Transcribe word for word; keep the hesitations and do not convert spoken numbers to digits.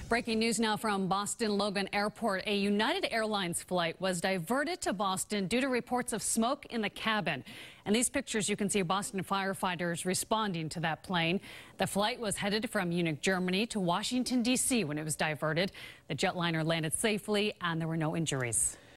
Breaking news now from Boston Logan Airport. A United Airlines flight was diverted to Boston due to reports of smoke in the cabin. In these pictures, you can see Boston firefighters responding to that plane. The flight was headed from Munich, Germany to Washington, D C when it was diverted. The jetliner landed safely and there were no injuries.